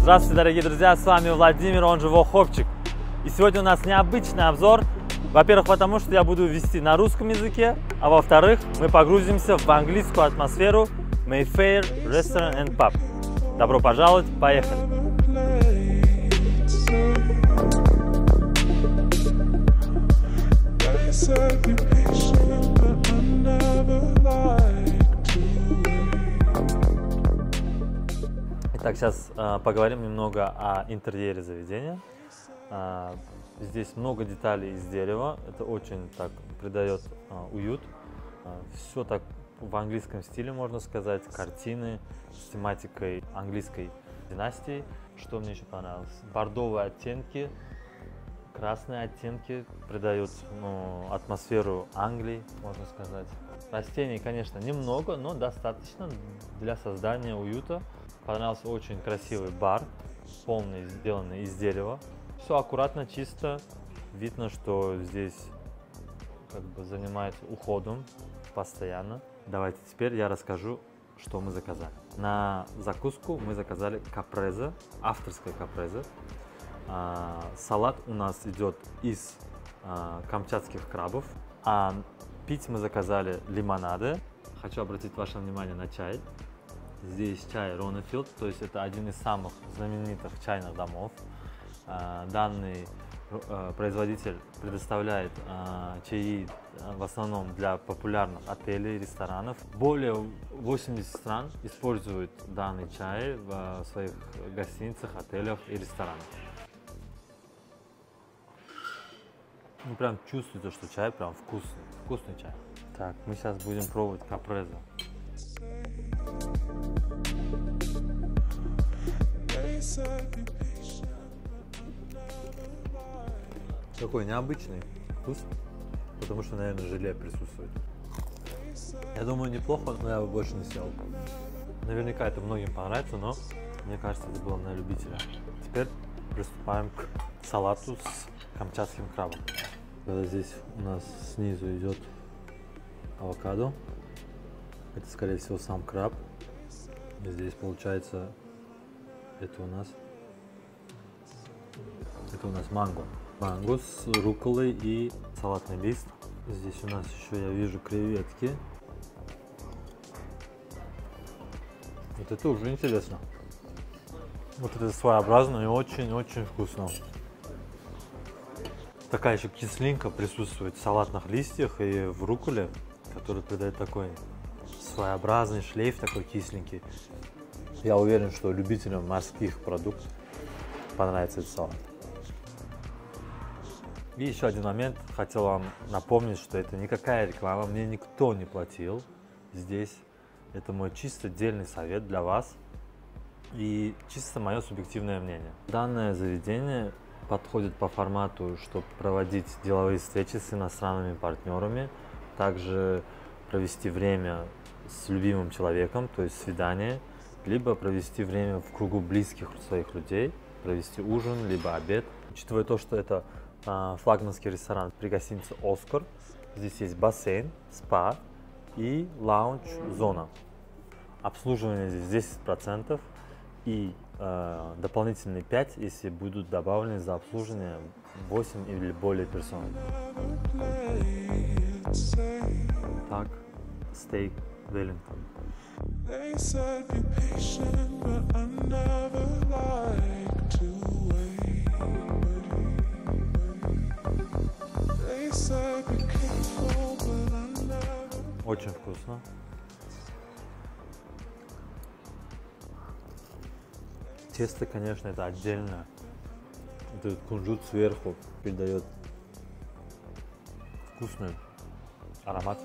Здравствуйте, дорогие друзья, с вами Владимир, он же Воховчик. И сегодня у нас необычный обзор. Во-первых, потому что я буду вести на русском языке, а во-вторых, мы погрузимся в английскую атмосферу Mayfair Restaurant and Pub. Добро пожаловать, поехали! Итак, сейчас поговорим немного о интерьере заведения. Здесь много деталей из дерева, это очень так придает уют. Все так в английском стиле, можно сказать, картины с тематикой английской династии. Что мне еще понравилось? Бордовые оттенки, красные оттенки придают атмосферу Англии, можно сказать. Растений, конечно, немного, но достаточно для создания уюта. Понравился очень красивый бар, полный, сделанный из дерева. Все аккуратно, чисто. Видно, что здесь как бы занимается уходом постоянно. Давайте теперь я расскажу, что мы заказали. На закуску мы заказали капрезе, авторская капрезе. Салат у нас идет из камчатских крабов. А пить мы заказали лимонады. Хочу обратить ваше внимание на чай. Здесь чай Ронефилд, то есть это один из самых знаменитых чайных домов. Данный производитель предоставляет чаи в основном для популярных отелей и ресторанов. Более 80 стран используют данный чай в своих гостиницах, отелях и ресторанах. Ну, прям чувствуется, что чай прям вкусный, вкусный чай. Так, мы сейчас будем пробовать капрезе. Такой необычный вкус, потому что, наверное, желе присутствует. Я думаю, неплохо, но я бы больше не съел. Наверняка это многим понравится, но мне кажется, это было на любителя. Теперь приступаем к салату с камчатским крабом. Здесь у нас снизу идет авокадо. Это, скорее всего, сам краб. И здесь получается, это у нас манго. Манго с рукколой и салатный лист. Здесь у нас еще я вижу креветки. Вот это уже интересно. Вот это своеобразно и очень-очень вкусно. Такая еще кислинка присутствует в салатных листьях и в рукколе, который придает такой своеобразный шлейф, такой кисленький. Я уверен, что любителям морских продуктов понравится этот салат. И еще один момент, хотел вам напомнить, что это никакая реклама, мне никто не платил здесь. Это мой чисто отдельный совет для вас и чисто мое субъективное мнение. Данное заведение подходит по формату, чтобы проводить деловые встречи с иностранными партнерами, также провести время с любимым человеком, то есть свидание, либо провести время в кругу близких своих людей, провести ужин, либо обед. Учитывая то, что это флагманский ресторан при гостинице «Оскар», здесь есть бассейн, спа и лаунж-зона. Обслуживание здесь 10% и дополнительные 5%, если будут добавлены за обслуживание 8 или более персон. Так, стейк Веллингтон. Очень вкусно. Тесто, конечно, это отдельно. Этот кунжут сверху придает вкусный аромат.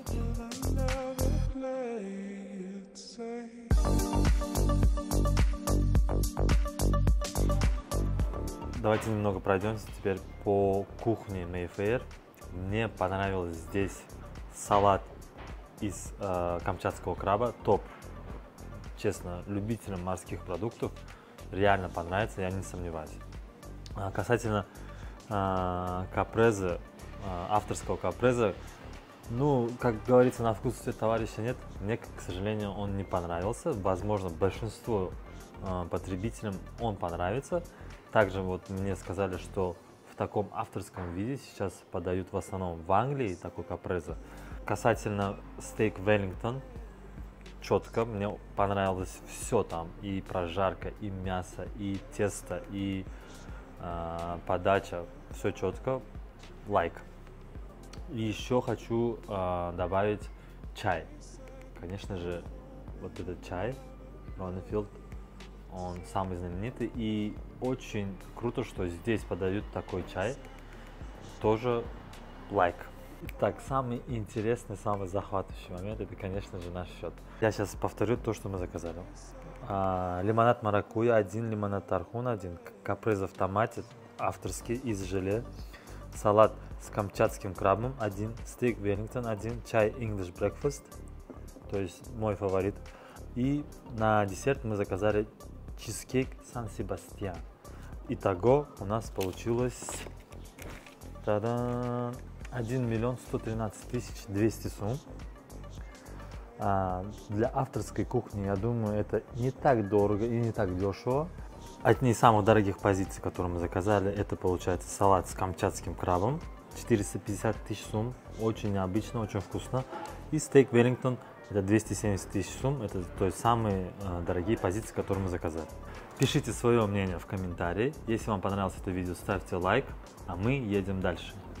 Давайте немного пройдемся теперь по кухне Mayfair. Мне понравился здесь салат из камчатского краба. Топ. Честно, любителям морских продуктов реально понравится, я не сомневаюсь. Касательно капрезе, авторского капрезе, Ну, как говорится, на вкус цвет товарища нет. Мне, к сожалению, он не понравился. Возможно, большинству потребителям он понравится. Также вот мне сказали, что в таком авторском виде сейчас подают в основном в Англии такой капрезо. Касательно стейк Веллингтон, четко, мне понравилось все там. И прожарка, и мясо, и тесто, и подача. Все четко. Лайк. И еще хочу добавить чай. Конечно же, вот этот чай Ронефилд, он самый знаменитый. И очень круто, что здесь подают такой чай. Тоже лайк. Так, самый интересный, самый захватывающий момент, это, конечно же, наш счет. Я сейчас повторю то, что мы заказали. Лимонад маракуйя, 1 лимонад тархун, 1 капрезо в томате, авторский из желе. Салат с камчатским крабом, 1 стейк Веллингтон, 1 чай English Breakfast, то есть мой фаворит. И на десерт мы заказали чизкейк Сан-Себастьян. Итого у нас получилось 1 миллион 113 тысяч 200 сум. Для авторской кухни, я думаю, это не так дорого и не так дешево. Одни из самых дорогих позиций, которые мы заказали, это получается салат с камчатским крабом, 450 тысяч сум, очень необычно, очень вкусно. И стейк Веллингтон, это 270 тысяч сум, это то есть самые дорогие позиции, которые мы заказали. Пишите свое мнение в комментарии, если вам понравилось это видео, ставьте лайк, а мы едем дальше.